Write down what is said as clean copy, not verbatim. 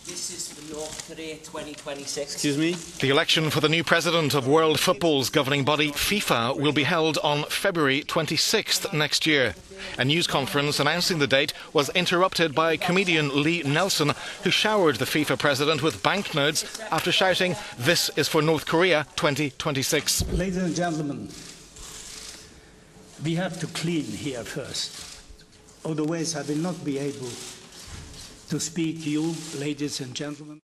This is for North Korea 2026. Excuse me? The election for the new president of World Football's governing body, FIFA, will be held on February 26th next year. A news conference announcing the date was interrupted by comedian Lee Nelson, who showered the FIFA president with banknotes after shouting, "This is for North Korea 2026. Ladies and gentlemen, we have to clean here first. Otherwise, I will not be able to speak to you, ladies and gentlemen.